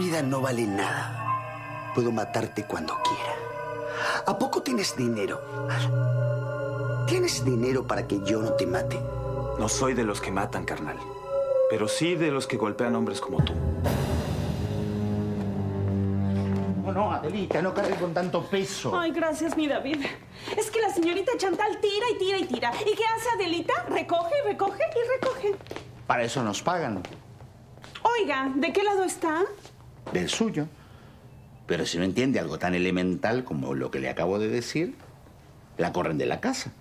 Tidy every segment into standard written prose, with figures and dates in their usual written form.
vida no vale nada. Puedo matarte cuando quiera. ¿A poco tienes dinero? ¿Tienes dinero para que yo no te mate? No soy de los que matan, carnal. Pero sí de los que golpean hombres como tú. No, Adelita, no cargues con tanto peso. Ay, gracias, mi David. Es que la señorita Chantal tira y tira y tira. ¿Y qué hace Adelita? Recoge, recoge y recoge. Para eso nos pagan. Oiga, ¿de qué lado está? Del suyo. Pero si no entiende algo tan elemental como lo que le acabo de decir, la corren de la casa.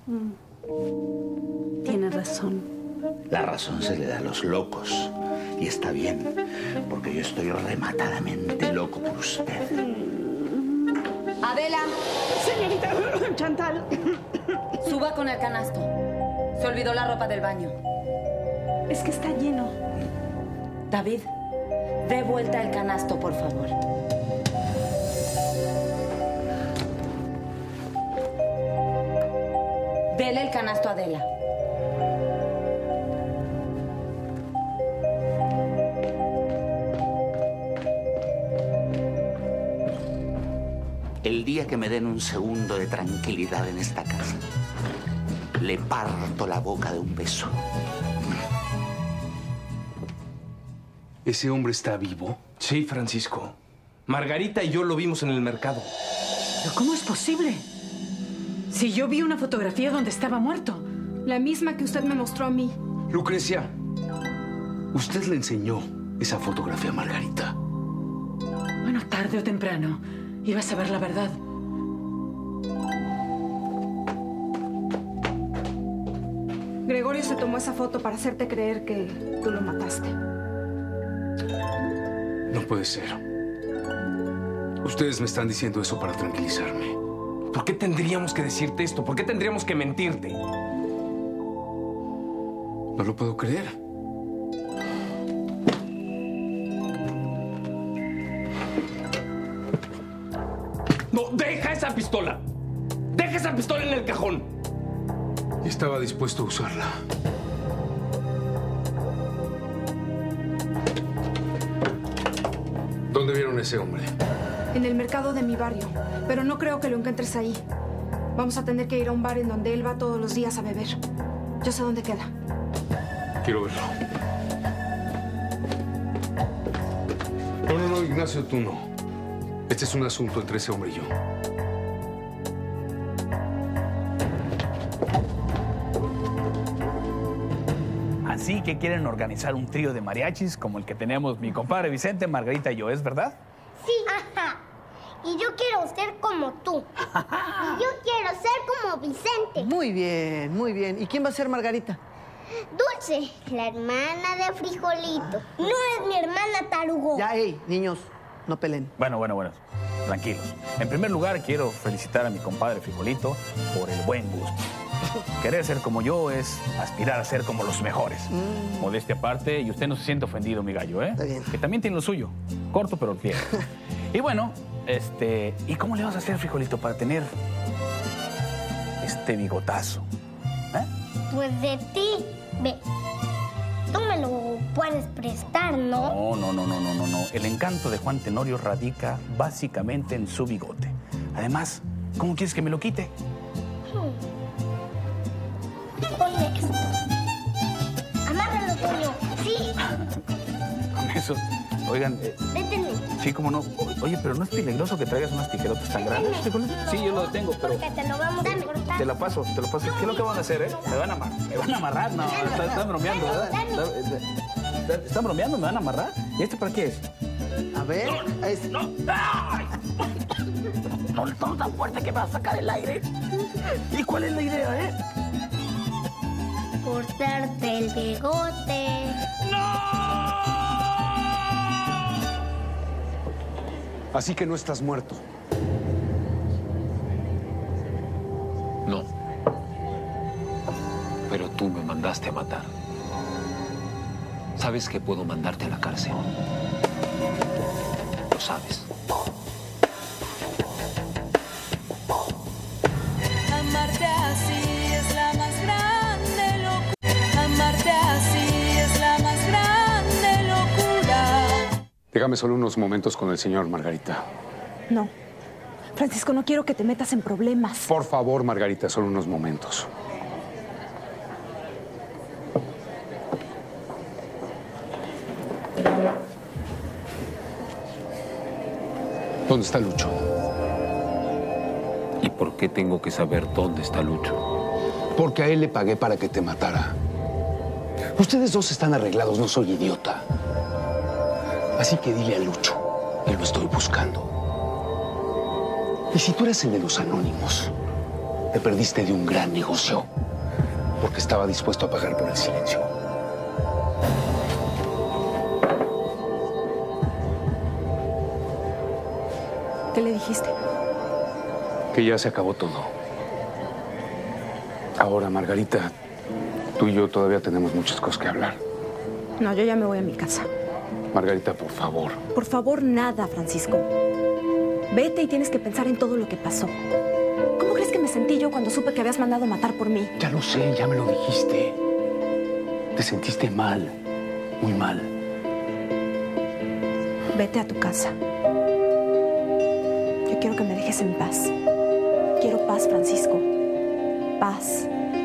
Tiene razón. La razón se le da a los locos. Y está bien, porque yo estoy rematadamente loco por usted. Adela. Señorita Chantal. Suba con el canasto. Se olvidó la ropa del baño. Es que está lleno. David, dé vuelta el canasto, por favor. Dele el canasto a Adela. El día que me den un segundo de tranquilidad en esta casa, le parto la boca de un beso. ¿Ese hombre está vivo? Sí, Francisco. Margarita y yo lo vimos en el mercado. ¿Pero cómo es posible? Si yo vi una fotografía donde estaba muerto. La misma que usted me mostró a mí. Lucrecia, usted le enseñó esa fotografía a Margarita. Bueno, tarde o temprano iba a saber la verdad. Gregorio se tomó esa foto para hacerte creer que tú lo mataste. No puede ser. Ustedes me están diciendo eso para tranquilizarme. ¿Por qué tendríamos que decirte esto? ¿Por qué tendríamos que mentirte? No lo puedo creer. ¡No! ¡Deja esa pistola! ¡Deja esa pistola en el cajón! Y estaba dispuesto a usarla. ¿Dónde vieron a ese hombre? En el mercado de mi barrio. Pero no creo que lo encuentres ahí. Vamos a tener que ir a un bar en donde él va todos los días a beber. Yo sé dónde queda. Quiero verlo. No, Ignacio, tú no. Este es un asunto entre ese hombre y yo. Así que quieren organizar un trío de mariachis como el que tenemos mi compadre Vicente, Margarita y yo, ¿es verdad? Sí. Ajá. Y yo quiero ser como tú. Y yo quiero ser como Vicente. Muy bien, muy bien. ¿Y quién va a ser Margarita? Dulce, la hermana de Frijolito. No es mi hermana Tarugo. Ya, niños, no peleen. Bueno, tranquilos. En primer lugar, quiero felicitar a mi compadre Frijolito por el buen gusto. Querer ser como yo es aspirar a ser como los mejores. Modestia aparte, y usted no se siente ofendido, mi gallo, ¿eh? Está bien. Que también tiene lo suyo. Corto, pero fiel. Y bueno, ¿y cómo le vas a hacer, Frijolito, para tener este bigotazo? Pues de ti. Ve, tú me lo puedes prestar, ¿no? No. El encanto de Juan Tenorio radica básicamente en su bigote. Además, ¿cómo quieres que me lo quite? Con esto. Amárralo, Toño. Sí. Con eso. Oigan, Détenme. sí, cómo no. Oye, pero ¿no es peligroso que traigas unas tijerotas tan grandes? Sí, yo lo detengo, pero... Porque te lo vamos a cortar. Te lo paso. ¿Qué es lo que van a hacer, Me van a amarrar. No, están bromeando, ¿verdad? ¿Están bromeando? ¿Me van a amarrar? ¿Y este para qué es? A ver. ¡No! ¡Ay! No tan fuerte que me va a sacar el aire. ¿Y cuál es la idea, Cortarte el bigote. Así que no estás muerto. No. Pero tú me mandaste a matar. Sabes que puedo mandarte a la cárcel. Lo sabes. Amarte así es la más grande locura. Amarte así es la más grande locura. Déjame solo unos momentos con el señor, Margarita. No. Francisco, no quiero que te metas en problemas. Por favor, Margarita, solo unos momentos. ¿Dónde está Lucho? ¿Y por qué tengo que saber dónde está Lucho? Porque a él le pagué para que te matara. Ustedes dos están arreglados, no soy idiota. Así que dile a Lucho que lo estoy buscando. Y si tú eres el de los anónimos, te perdiste de un gran negocio, porque estaba dispuesto a pagar por el silencio. ¿Qué le dijiste? Que ya se acabó todo. Ahora, Margarita, tú y yo todavía tenemos muchas cosas que hablar. No, yo ya me voy a mi casa. Margarita, por favor. Por favor, nada, Francisco. Vete y tienes que pensar en todo lo que pasó. ¿Cómo crees que me sentí yo cuando supe que habías mandado matar por mí? Ya lo sé, ya me lo dijiste. Te sentiste mal, muy mal. Vete a tu casa. Yo quiero que me dejes en paz. Quiero paz, Francisco. Paz.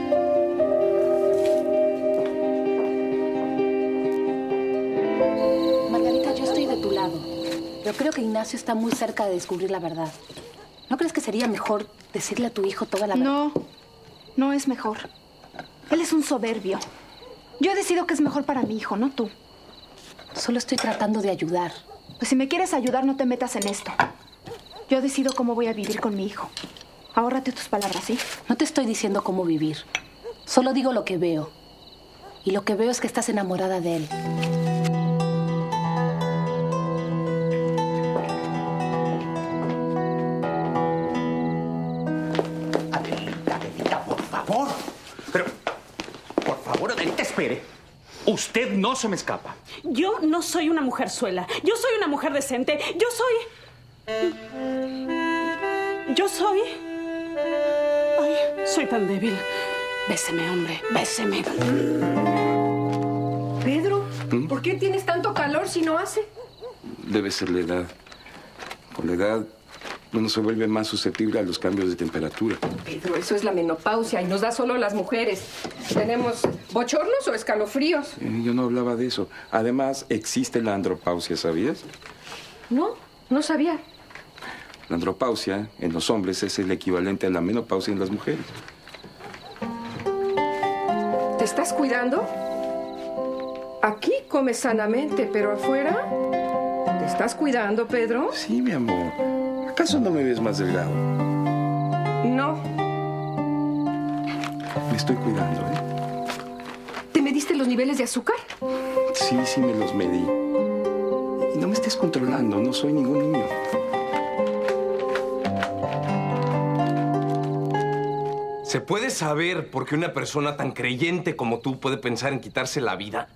Margarita, yo estoy de tu lado. Pero creo que Ignacio está muy cerca de descubrir la verdad. ¿No crees que sería mejor decirle a tu hijo toda la verdad? No, no es mejor. Él es un soberbio. Yo decido que es mejor para mi hijo, no tú. Solo estoy tratando de ayudar. Pues si me quieres ayudar, no te metas en esto. Yo decido cómo voy a vivir con mi hijo. Ahórrate tus palabras, ¿sí? No te estoy diciendo cómo vivir. Solo digo lo que veo. Y lo que veo es que estás enamorada de él. Adelita, por favor. Pero, por favor, Adelita, espere. Usted no se me escapa. Yo no soy una mujer suela. Yo soy una mujer decente. Yo soy... Ay, soy tan débil. Béseme, hombre, béseme. Pedro, ¿por qué tienes tanto calor si no hace? Debe ser la edad. Con la edad, uno se vuelve más susceptible a los cambios de temperatura. Pedro, eso es la menopausia y nos da solo a las mujeres. ¿Tenemos bochornos o escalofríos? Yo no hablaba de eso. Además, existe la andropausia, ¿sabías? No, no sabía. La andropausia en los hombres es el equivalente a la menopausia en las mujeres. ¿Te estás cuidando? Aquí comes sanamente, pero afuera... ¿Te estás cuidando, Pedro? Sí, mi amor. ¿Acaso no me ves más delgado? No. Me estoy cuidando, ¿eh? ¿Te mediste los niveles de azúcar? Sí, me los medí. Y no me estés controlando, no soy ningún niño. ¿Se puede saber por qué una persona tan creyente como tú puede pensar en quitarse la vida?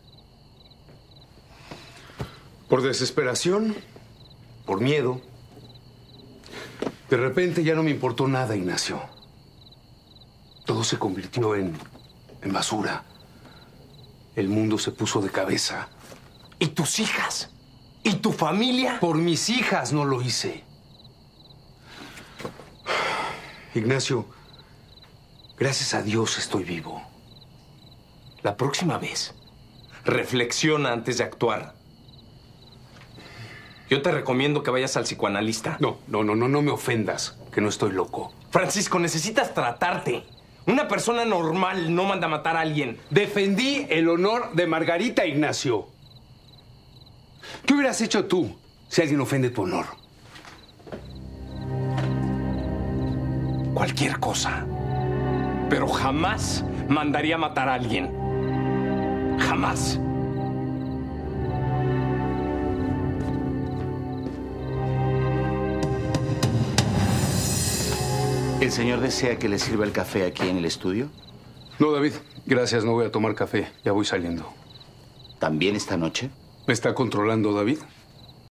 Por desesperación, por miedo. De repente ya no me importó nada, Ignacio. Todo se convirtió en basura. El mundo se puso de cabeza. ¿Y tus hijas? ¿Y tu familia? Por mis hijas no lo hice. Ignacio, gracias a Dios estoy vivo. La próxima vez, reflexiona antes de actuar. Yo te recomiendo que vayas al psicoanalista. No me ofendas, que no estoy loco. Francisco, necesitas tratarte. Una persona normal no manda a matar a alguien. Defendí el honor de Margarita, Ignacio. ¿Qué hubieras hecho tú si alguien ofende tu honor? Cualquier cosa. Pero jamás mandaría a matar a alguien. Jamás. ¿El señor desea que le sirva el café aquí en el estudio? No, David. Gracias, no voy a tomar café. Ya voy saliendo. ¿También esta noche? ¿Me está controlando, David?